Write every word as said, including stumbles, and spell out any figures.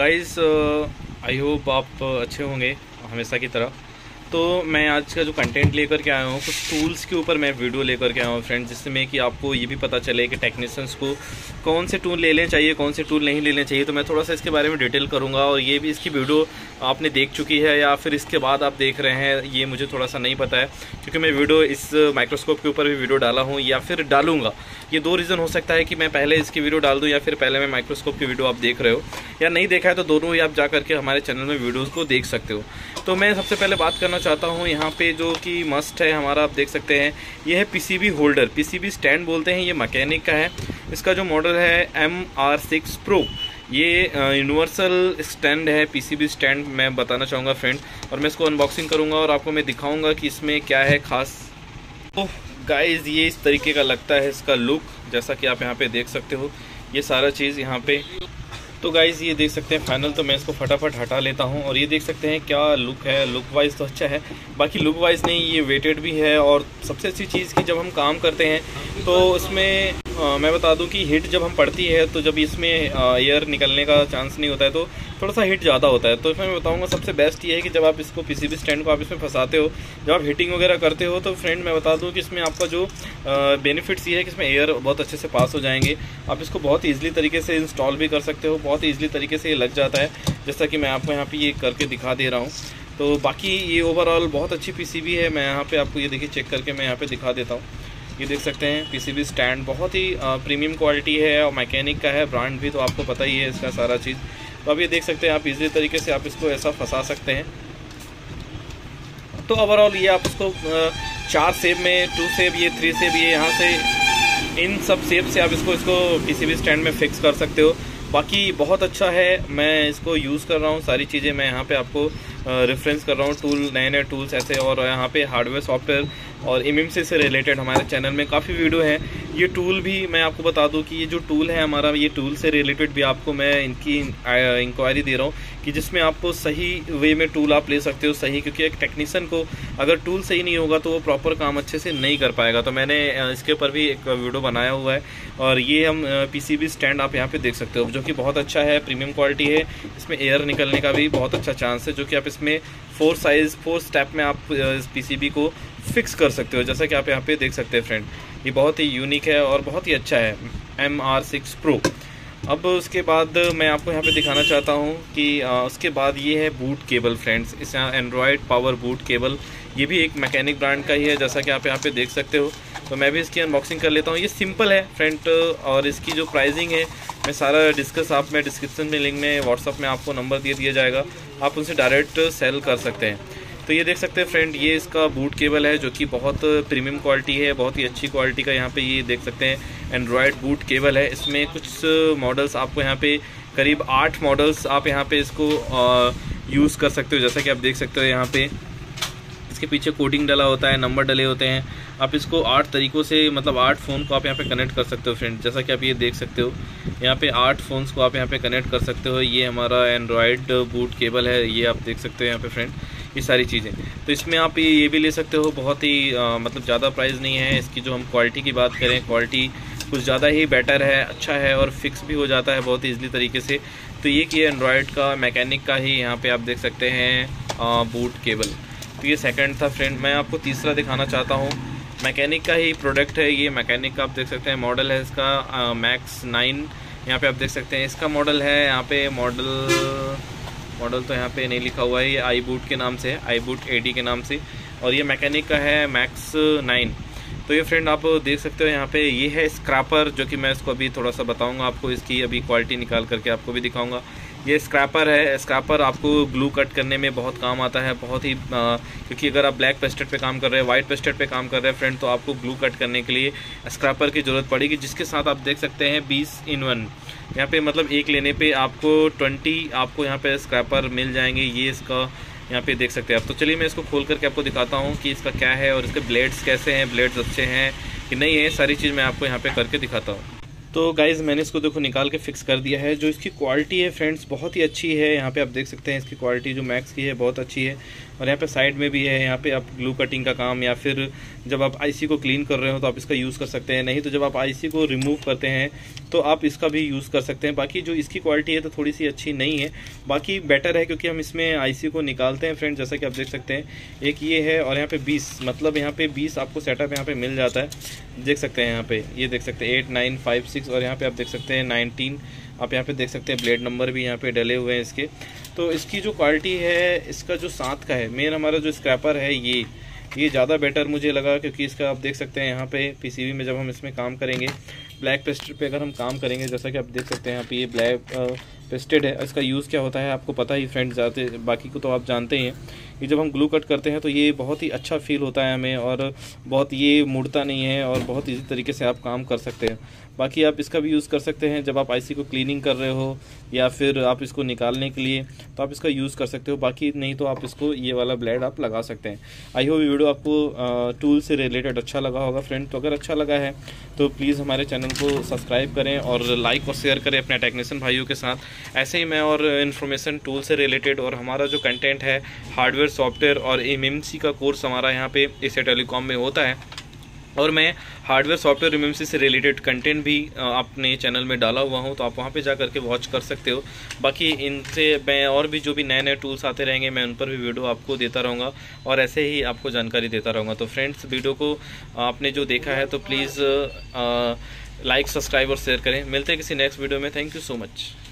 Guys I hope आप अच्छे होंगे हमेशा की तरह। तो मैं आज का जो कंटेंट लेकर के आया हूँ कुछ टूल्स के ऊपर मैं वीडियो लेकर के आया हूँ फ्रेंड्स, जिसमें कि आपको ये भी पता चले कि टेक्नीशियंस को कौन से टूल ले लेने चाहिए, कौन से टूल नहीं लेने चाहिए। तो मैं थोड़ा सा इसके बारे में डिटेल करूँगा, और ये भी इसकी वीडियो आपने देख चुकी है या फिर इसके बाद आप देख रहे हैं, ये मुझे थोड़ा सा नहीं पता है, क्योंकि मैं वीडियो इस माइक्रोस्कोप के ऊपर भी वीडियो डाला हूँ या फिर डालूंगा। ये दो रीज़न हो सकता है कि मैं पहले इसकी वीडियो डाल दूँ या फिर पहले मैं माइक्रोस्कोप की वीडियो आप देख रहे हो या नहीं देखा है, तो दोनों ही आप जा करके हमारे चैनल में वीडियोज़ को देख सकते हो। तो मैं सबसे पहले बात करना चाहता हूँ यहाँ पे जो कि मस्ट है हमारा, आप देख सकते हैं ये है पीसीबी होल्डर, पीसीबी स्टैंड बोलते हैं। ये मैकेनिक का है, इसका जो मॉडल है एम आर सिक्स प्रो। ये यूनिवर्सल स्टैंड है, पीसीबी स्टैंड मैं बताना चाहूँगा फ्रेंड, और मैं इसको अनबॉक्सिंग करूँगा और आपको मैं दिखाऊँगा कि इसमें क्या है खास। तो गाइस ये इस तरीके का लगता है इसका लुक, जैसा कि आप यहाँ पे देख सकते हो ये सारा चीज़ यहाँ पे। तो गाइस ये देख सकते हैं फाइनल, तो मैं इसको फटाफट हटा लेता हूँ और ये देख सकते हैं क्या लुक है। लुक वाइज तो अच्छा है, बाकी लुक वाइज नहीं, ये वेटेड भी है। और सबसे अच्छी चीज़ कि जब हम काम करते हैं तो इसमें आ, मैं बता दूं कि हीट जब हम पड़ती है तो जब इसमें एयर निकलने का चांस नहीं होता है तो थोड़ा सा हीट ज़्यादा होता है। तो इसमें मैं बताऊंगा सबसे बेस्ट ये है कि जब आप इसको पीसीबी स्टैंड को आप इसमें फंसाते हो, जब आप हीटिंग वगैरह करते हो, तो फ्रेंड मैं बता दूं कि इसमें आपका जो बेनिफिट्स ये है कि इसमें एयर बहुत अच्छे से पास हो जाएंगे। आप इसको बहुत ईजिली तरीके से इंस्टॉल भी कर सकते हो, बहुत ईजिली तरीके से ये लग जाता है, जैसा कि मैं आपको यहाँ पर ये करके दिखा दे रहा हूँ। तो बाकी ये ओवरऑल बहुत अच्छी पीसीबी है। मैं यहाँ पर आपको ये देखिए चेक करके मैं यहाँ पर दिखा देता हूँ। ये देख सकते हैं पीसीबी स्टैंड बहुत ही प्रीमियम क्वालिटी है और मैकेनिक का है, ब्रांड भी तो आपको पता ही है इसका सारा चीज़। तो अब ये देख सकते हैं आप इजीली तरीके से आप इसको ऐसा फंसा सकते हैं। तो ओवरऑल ये आप इसको चार सेप में, टू सेप, ये थ्री सेप, ये यहाँ से इन सब सेप से आप इसको इसको पीसीबी स्टैंड में फिक्स कर सकते हो। बाकी बहुत अच्छा है, मैं इसको यूज़ कर रहा हूँ, सारी चीज़ें मैं यहाँ पे आपको रेफरेंस कर रहा हूँ, टूल नए नए टूल्स ऐसे। और यहाँ पे हार्डवेयर सॉफ्टवेयर और एमएमसी से रिलेटेड हमारे चैनल में काफ़ी वीडियो हैं। ये टूल भी मैं आपको बता दूं कि ये जो टूल है हमारा, ये टूल से रिलेटेड भी आपको मैं इनकी इंक्वायरी दे रहा हूँ कि जिसमें आपको सही वे में टूल आप ले सकते हो सही, क्योंकि एक टेक्नीशियन को अगर टूल सही नहीं होगा तो वो प्रॉपर काम अच्छे से नहीं कर पाएगा। तो मैंने इसके ऊपर भी एक वीडियो बनाया हुआ है, और ये हम पीसीबी स्टैंड आप यहाँ पे देख सकते हो, जो कि बहुत अच्छा है, प्रीमियम क्वालिटी है। इसमें एयर निकलने का भी बहुत अच्छा चांस है, जो कि आप इसमें फोर साइज फोर स्टेप में आप इस पीसीबी को फिक्स कर सकते हो, जैसा कि आप यहाँ पे देख सकते हैं फ्रेंड। ये बहुत ही यूनिक है और बहुत ही अच्छा है, एम आर सिक्स प्रो। अब उसके बाद मैं आपको यहाँ पे दिखाना चाहता हूँ कि आ, उसके बाद ये है बूट केबल फ्रेंड्स। इस यहाँ एंड्रॉयड पावर बूट केबल, ये भी एक मैकेनिक ब्रांड का ही है, जैसा कि आप यहाँ पे देख सकते हो। तो मैं भी इसकी अनबॉक्सिंग कर लेता हूँ। ये सिंपल है फ्रेंड, और इसकी जो प्राइसिंग है मैं सारा डिस्कस आप मैं डिस्क्रिप्शन में लिंक में व्हाट्सअप में आपको नंबर दे दिया जाएगा, आप उनसे डायरेक्ट सेल कर सकते हैं। तो ये देख सकते हैं फ्रेंड, ये इसका बूट केबल है जो कि बहुत प्रीमियम क्वालिटी है, बहुत ही अच्छी क्वालिटी का। यहाँ पे ये देख सकते हैं एंड्रॉयड बूट केबल है। इसमें कुछ मॉडल्स आपको यहाँ पे करीब आठ मॉडल्स आप यहाँ पे इसको यूज़ कर सकते हो, जैसा कि आप देख सकते हो। यहाँ पे इसके पीछे कोडिंग डला होता है, नंबर डले होते हैं। आप इसको आठ तरीक़ों से, मतलब आठ फ़ोन को आप यहाँ पे कनेक्ट कर सकते हो फ्रेंड, जैसा कि आप ये देख सकते हो। यहाँ पे आठ फ़ोन्स को आप यहाँ पे कनेक्ट कर सकते हो। ये हमारा एंड्रॉयड बूट केबल है, ये आप देख सकते हो यहाँ पे फ्रेंड, ये सारी चीज़ें। तो इसमें आप ये भी ले सकते हो, बहुत ही आ, मतलब ज़्यादा प्राइस नहीं है इसकी। जो हम क्वालिटी की बात करें, क्वालिटी कुछ ज़्यादा ही बेटर है, अच्छा है, और फिक्स भी हो जाता है बहुत ईजिली तरीके से। तो ये कि एंड्रॉयड का मैकेनिक का ही यहाँ पे आप देख सकते हैं आ, बूट केबल। तो ये सेकंड था फ्रेंड। मैं आपको तीसरा दिखाना चाहता हूँ, मैकेनिक का ही प्रोडक्ट है ये। मैकेनिक का आप देख सकते हैं, मॉडल है इसका मैक्स नाइन। यहाँ पे आप देख सकते हैं इसका मॉडल है, यहाँ पे मॉडल मॉडल तो यहाँ पे नहीं लिखा हुआ है, ये आई बूट के नाम से है, आई बूट एटी के नाम से। और ये मैकेनिक का है मैक्स नाइन। तो ये फ्रेंड आप देख सकते हो यहाँ पे ये है स्क्रैपर, जो कि मैं इसको अभी थोड़ा सा बताऊंगा आपको, इसकी अभी क्वालिटी निकाल करके आपको भी दिखाऊंगा। ये स्क्रैपर है, स्क्रैपर आपको ग्लू कट करने में बहुत काम आता है, बहुत ही आ, क्योंकि अगर आप ब्लैक पेस्टेड पे काम कर रहे हैं, वाइट पेस्टेड पे काम कर रहे हैं फ्रेंड, तो आपको ग्लू कट करने के लिए स्क्रैपर की ज़रूरत पड़ेगी, जिसके साथ आप देख सकते हैं बीस इन वन। यहाँ पे मतलब एक लेने पे आपको बीस आपको यहाँ पे स्क्रैपर मिल जाएंगे। ये इसका यहाँ पे देख सकते हैं आप। तो चलिए मैं इसको खोल करके आपको दिखाता हूँ कि इसका क्या है और इसके ब्लेड्स कैसे हैं, ब्लेड्स अच्छे हैं कि नहीं है, सारी चीज़ मैं आपको यहाँ पे करके दिखाता हूँ। तो गाइज़ मैंने इसको देखो निकाल के फिक्स कर दिया है। जो इसकी क्वालिटी है फ्रेंड्स बहुत ही अच्छी है। यहाँ पे आप देख सकते हैं इसकी क्वालिटी जो मैक्स की है बहुत अच्छी है। और यहाँ पे साइड में भी है, यहाँ पे आप ग्लू कटिंग का काम या फिर जब आप आईसी को क्लीन कर रहे हो तो आप इसका यूज़ कर सकते हैं, नहीं तो जब आप आईसी को रिमूव करते हैं तो आप इसका भी यूज़ कर सकते हैं। बाकी जो इसकी क्वालिटी है तो थोड़ी सी अच्छी नहीं है, बाकी बेटर है क्योंकि हम इसमें आईसी को निकालते हैं फ्रेंड्स, जैसा कि आप देख सकते हैं। एक ये है और यहाँ पे बीस, मतलब यहाँ पे बीस आपको सेटअप यहाँ पे मिल जाता है, देख सकते हैं। यहाँ पे ये देख सकते हैं एट नाइन फाइव सिक्स और यहाँ पे आप देख सकते हैं नाइनटीन। आप यहाँ पे देख सकते हैं ब्लेड नंबर भी यहाँ पे डले हुए हैं इसके। तो इसकी जो क्वालिटी है, इसका जो साथ का है मेन हमारा जो स्क्रैपर है ये ये ज़्यादा बेटर मुझे लगा, क्योंकि इसका आप देख सकते हैं यहाँ पे पीसीबी में जब हम इसमें काम करेंगे, ब्लैक पेस्टेड पे अगर हम काम करेंगे, जैसा कि आप देख सकते हैं यहाँ पे ये ब्लैक पेस्टेड है। इसका यूज़ क्या होता है आपको पता ही फ्रेंड्स, जाते बाकी को तो आप जानते ही हैं। ये जब हम ग्लू कट करते हैं तो ये बहुत ही अच्छा फील होता है हमें, और बहुत ये मुड़ता नहीं है और बहुत इजी तरीके से आप काम कर सकते हैं। बाकी आप इसका भी यूज़ कर सकते हैं जब आप आईसी को क्लीनिंग कर रहे हो या फिर आप इसको निकालने के लिए, तो आप इसका यूज़ कर सकते हो। बाकी नहीं तो आप इसको ये वाला ब्लेड आप लगा सकते हैं। आई होप वीडियो आपको टूल से रिलेटेड अच्छा लगा होगा फ्रेंड। तो अगर अच्छा लगा है तो प्लीज़ हमारे चैनल को सब्सक्राइब करें और लाइक और शेयर करें अपने टेक्नीशियन भाइयों के साथ। ऐसे ही मैं और इन्फॉर्मेशन टूल से रिलेटेड और हमारा जो कंटेंट है हार्डवेयर, सॉफ्टवेयर और एमएमसी का कोर्स हमारा यहाँ पे एशिया टेलीकॉम में होता है, और मैं हार्डवेयर, सॉफ्टवेयर, एमएमसी से रिलेटेड कंटेंट भी अपने चैनल में डाला हुआ हूँ, तो आप वहाँ पे जा करके वॉच कर सकते हो। बाकी इनसे मैं और भी जो भी नए नए टूल्स आते रहेंगे मैं उन पर भी वीडियो आपको देता रहूँगा और ऐसे ही आपको जानकारी देता रहूँगा। तो फ्रेंड्स वीडियो को आपने जो देखा है तो प्लीज़ लाइक, सब्सक्राइब और शेयर करें। मिलते हैं किसी नेक्स्ट वीडियो में। Thank you so much.